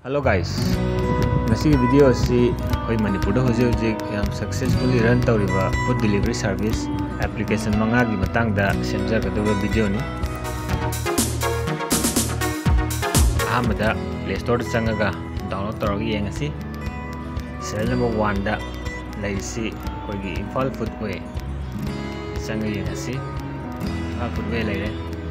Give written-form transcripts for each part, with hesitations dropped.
Hello guys, ngasi video si hoi Manipur da hojik yam successfully run tawriba food delivery service application manga gi matang da semjar kadaba video ni. Ahamada Play Store da changaga download tawragi yengasi. Serial number 1 da laisi hoi gi Imphal Foodway changa yengasi. Imphal Foodway laire.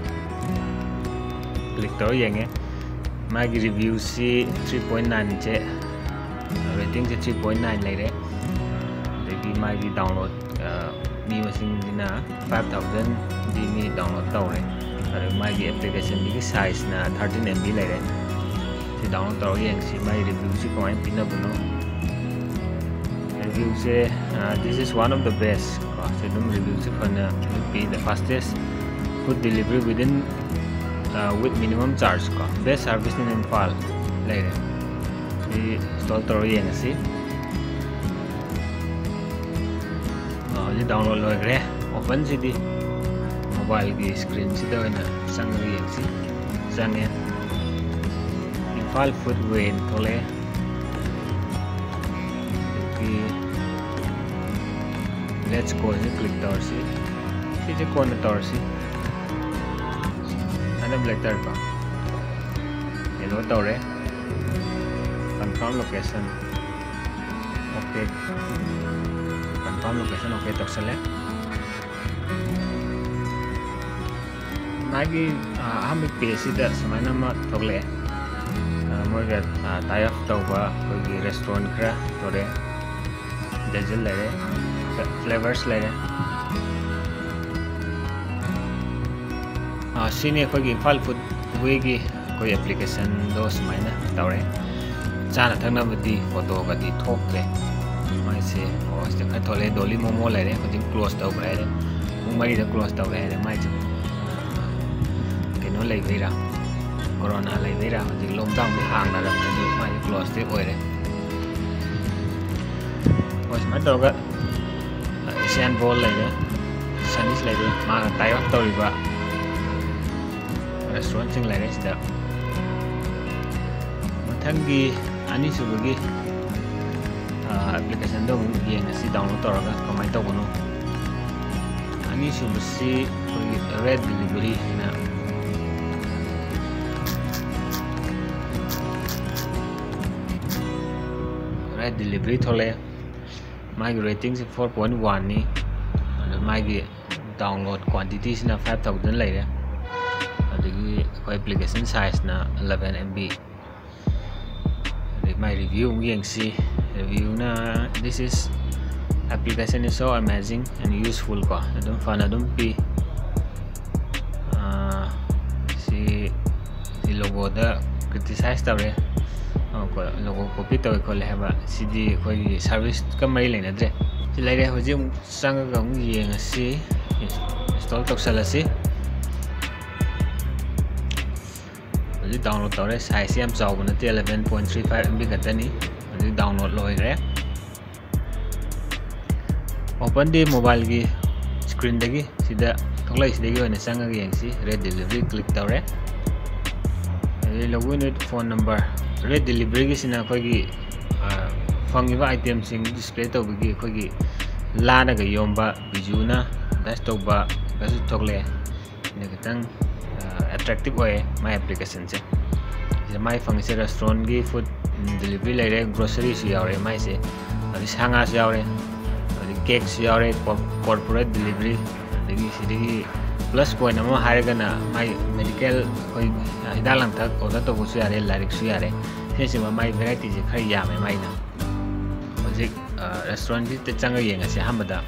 Click tawri yenge. मागी review से 3.9 चे rating से 3.9 लेरे लेकिन मागी download मी machine दिना 5000 दी मी download तौरे अरे मागी एप्लीकेशन की साइज ना 13 MB लेरे से डाउनलोड तौरे यंग सी मागी रिव्यू से कौन पिना बुनो रिव्यू से this is one of the best से तुम रिव्यू से फना be the fastest food delivery within with minimum charge ko best service in Imphal laire di install tawri yengasi ji download logre open si di mobile gi screen si da na sangri yengsi sange Imphal Foodway tole ki let's go si click tawri si je kon tawri si ada black tar pa hello tawre confirm location okay confirm location okay to select magi hami page da samaina ma thogle moga tie up tawba koi restaurant kra tore dajal lare flavors lare sini ko gi Imphal Foodway gi koi application do smaina tawre chana thangna budi photo ga di thokle mai se host ka thole doli momo lare ko jing close taw brai re mumbai da close taw re mai je keno lai veira corona lai veira jing lockdown bi hang na ra mai close te oi re host ma do ga asian ball lare sanis lare ma tai wa taw ba restaurant sing lai resta mathangi ani subagi application do yeng asi download toraga kamai tawbono ani subasi red delivery na red delivery thole my rating is 4.1 ni and my download quantity is na 5000 lai re application size na 11 MB. My review review na this is application is so amazing and useful ko adum fun adum pi si logo da criticize tawre ko logo copy taw ko le ba cd ko service ka mai le na dre si lai re hoji sang ga yeng si install tok sala si download tawre size yam chaw na 11.35 MB gatani adi download loire open di mobile gi screen dagi sida thoklai sidagi ona sanga gi yengsi red delivery click tawre adi login with phone number red delivery gi sina khoi gi fangiba item sing display tawgi khoi gi lana ga yomba bijuna dash tawba gasu thokle ne gatang attractive way my application se my function restaurant gi food delivery laire grocery si yaure mai se adi sanga si yaure adi cake si yaure corporate delivery adi sidigi plus point ama haraga na my medical koi hidalang thak order to busu yare larik su yare se my variety je khari yame mai na hojik restaurant gi te changa yenga se hamada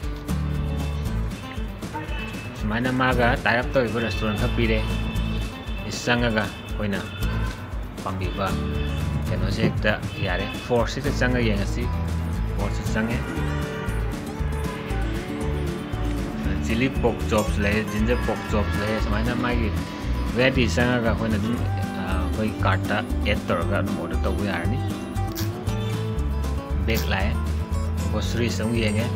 mana maga type to ibu restaurant ka pire isanga ga koina pambi ba keno sekta yare force te changa yengasi force change chili pork chops le ginger pork chops le samana magi variety sanga ga koina dum koi karta add torga dum order to bu yarni bake lai grocery sang yenge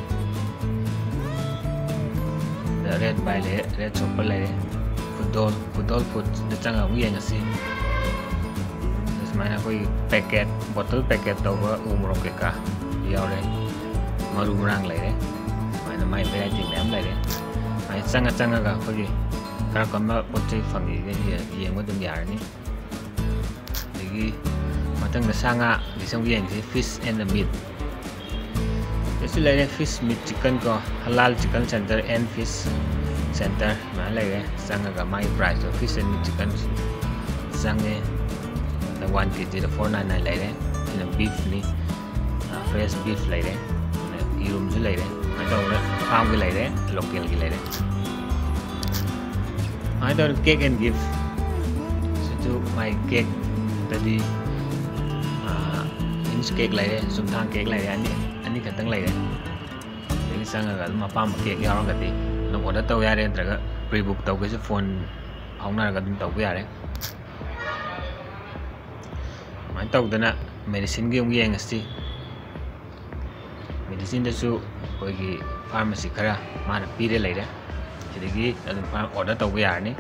red by le red chopper le pudol food the changa wi nga si mana koi packet bottle packet tawba umrong ke ka yaure maru mrang laire mana mai variety mem laire mai changa ga koi kar kama potai fangi ge yeng mo dum yar ni digi matang na sanga disang yeng si fish and the meat esi laire fish meat chicken ko halal chicken center and fish center ma laire sanga ga mai price of fish and meat chicken sange the 1 kg the 499 laire in a beef ni fresh beef laire irum ju laire mai daw na farm ge laire local ge laire I don't cake and gift so to my cake tadi inch cake lai de sum thang cake lai de ani khatang lai de ni sanga ga ma pam cake yaw ga ti no order taw ya de ntraga pre book taw ge phone hongna ga dum taw ya de mai taw dana medicine ge yeng asti medicine da su koi gi pharmacy khara mana pire lai de sidagi adum order taw ya ni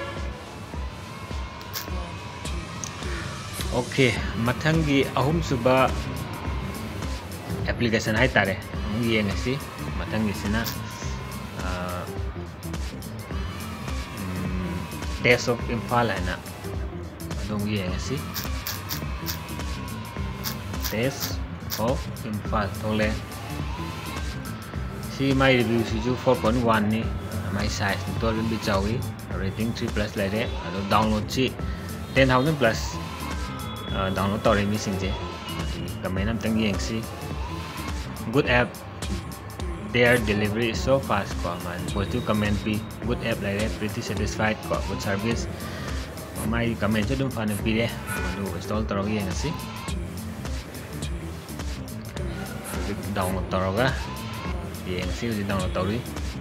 okay mathangi ahum suba application hai tare ngi yeng asi mathangi sina Taste of Imphal ana adong yeng asi Taste of Imphal tole si my review si ju 4.1 ni my size to bi chawi rating 3+ lai de ado download si 10,000 plus download tore mi singje comment am tang yeng si good app their delivery is so fast ko man positive comment pi good app lai pretty satisfied ko good service my comment cho dum fan pi de do install toro yeng si download toro ga yeng si di download tori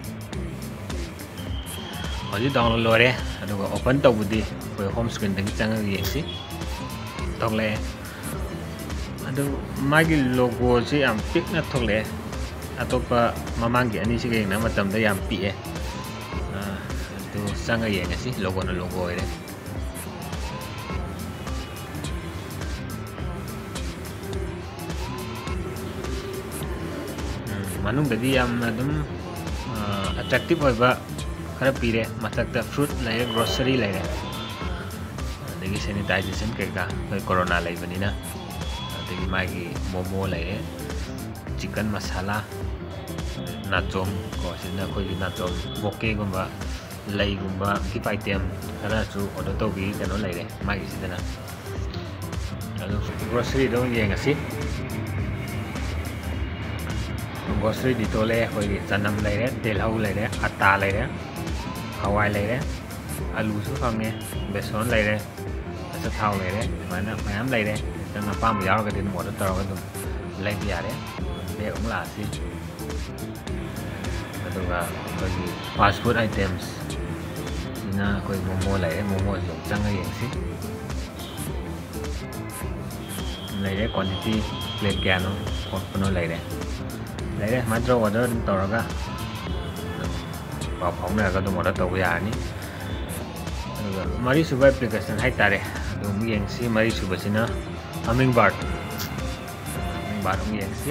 hoji download lore ado open to budi ko home screen dagi chang yeng si tokle ado magi logo si am pic na tokle atopa mamangi ani si ge na matam da yam pi e to sanga yeng si logo na logo ere manung dadi yam adum attractive oiba khara pire mathakta fruit lai grocery lai dagi sanitization ke ka corona lai banina dagi magi momo lai chicken masala nachom ko sina ko nachom boke gumba lai gumba ki item khara chu order to gi kano lai re magi sidana alo grocery do yeng asi grocery di tole ko chanam lai re tel hau lai re atta lai re hawai lai re alu su phange beson lai re sa thau lai re mana mayam lai re tanga pam yaw ga din mo da tar ga dum lai ya re be ong la si aduga ko fast food items ina ko momo lai re momo yong chang ga yeng si lai re quantity plate kya no kono lai re matro order dum tar ga ba phong na ga dum order taw ya ni mari suba application hai tare dum yeng si mari suba sina hummingbird yeng si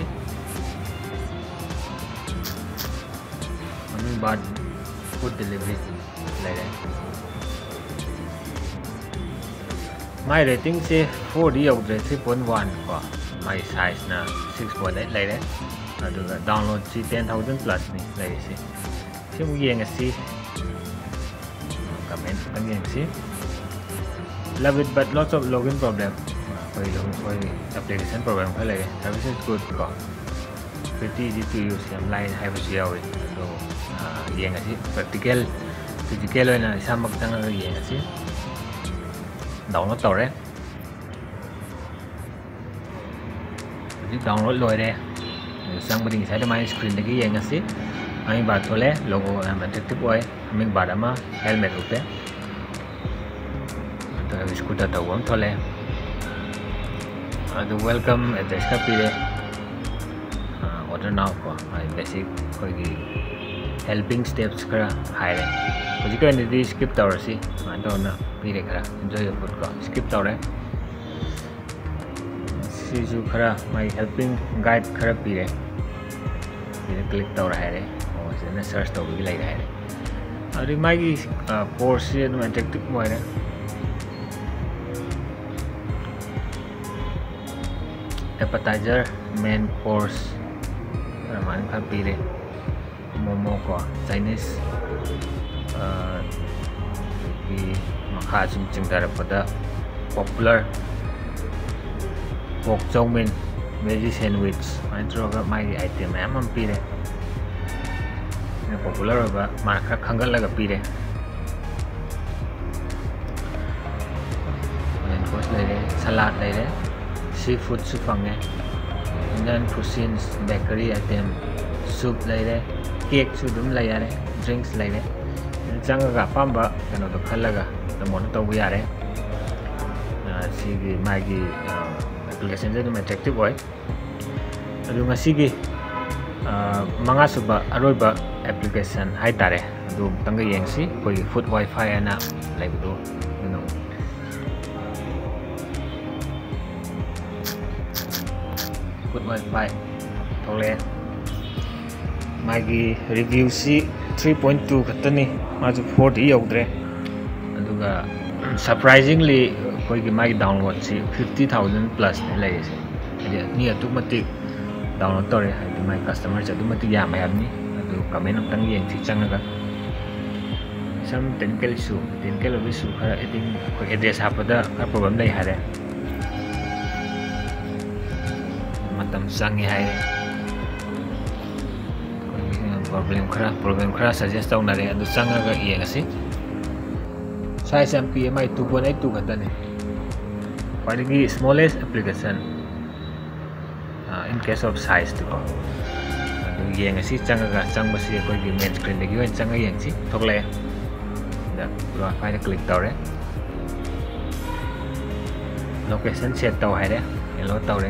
hummingbird food delivery lai re my rating se 4 di out 3.1 ko my size na 6.8 lai re aduga download si 10,000 plus ni lai si simu yeng si comment kan yeng si love it but lots of login problem koi application problem khai lai service is good ko pretty easy to use am line hai ba siaw so yeng si practical physical na samak tang yeng si download tore di download loi re sang bading sai da my screen dagi yeng si ai ba thole logo am attractive oi aming ba ama helmet upe to scooter to wam thole adu welcome address ka pire order now ko ai basic koi gi helping steps kara haire hoji ka ni skip tawrasi ma to na pire kara enjoy your food ko skip tawre sisu khara mai helping guide khara pire sida click tawra haire o sida search tawbi lai haire adi mai gi course se no interactive moire appetizer main course raman kha pire momo ko Chinese ki makha ching dara pada popular pork chow mein veggie sandwich mantroga mai item am pire popular ba mar khara khangal laga pire main course lere salad lere seafood su fange Indian cuisines bakery item soup lere cake su dum la yare drinks lere changa pamba kano to khalaga mon to yare sigi magi application je dum attractive boy adu masigi manga suba aroiba application hai tare adu tanga yengsi koi food wifi ana laibu no food wifi tole magi review si 3.2 khatani maju 40 yaudre aduga surprisingly koi gi magi download si 50,000 plus ne lai se adi ni automatic download tore adi my customer ja automatic ya mai amni adu comment tang yeng thi changaga some technical issue khara eding koi address hapada problem lai hare matam sangi hai problem khara suggest tawna re adu changaga yeng asi size am PMI 2.82 khatani quite smallest application in case of size to adu yeng asi changaga changbasi koi gi main screen degi wen changa yeng si thokle da wifi da click tawre location set taw haire hello tawre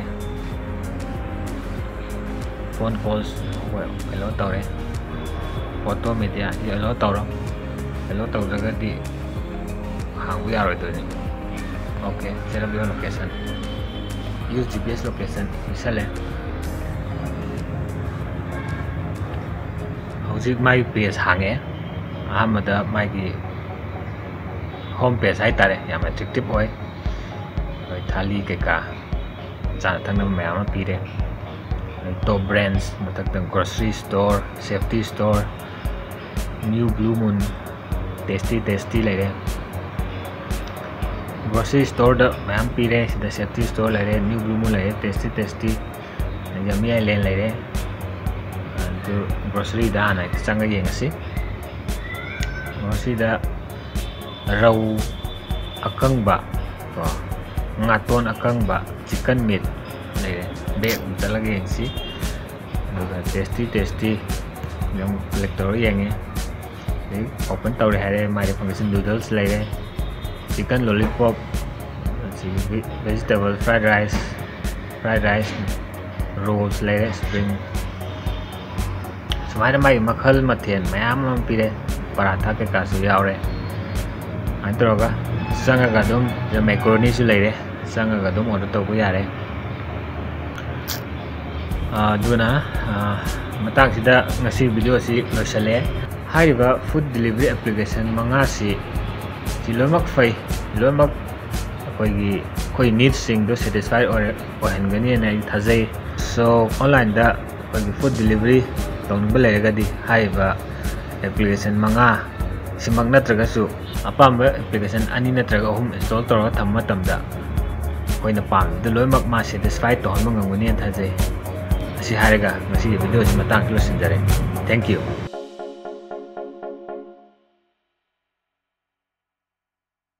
phone calls hello tawre photo media hello tawro hello tawraga di hang we are doing okay set up your location use GPS location misale hojik my page hange ahamada my gi home page hai tare yam attractive hoy thali ke ka cha thang na mayam pire top brands matak tang grocery store safety store new blue moon tasty lere grocery store da mayam pire the safety store lere new blue moon lere tasty yummy island lere and grocery da na changa yeng si grocery da rau akang ba to ngaton akang ba chicken meat lere be talaga yeng si tasty yung collector yeng open tawre hare my function noodles lere chicken lollipop vegetable fried rice rolls lere spring sumaina mai makhal mathen mayam pire paratha ke ka su yaure antroga sanga ga dum the macaroni su lere sanga ga dum order taw yare duna matang sida ngasi video si losale hariba food delivery application manga si lomak fai lomak koi needs sing do satisfy or hangani na thajai so online da koi food delivery tong belega di haiba application manga simang natraga su apamba application ani natraga home install tor thamma tamda koi na pam de lomak ma satisfy to hangani thajai asi haraga ngasi video si matang lo sinjare thank you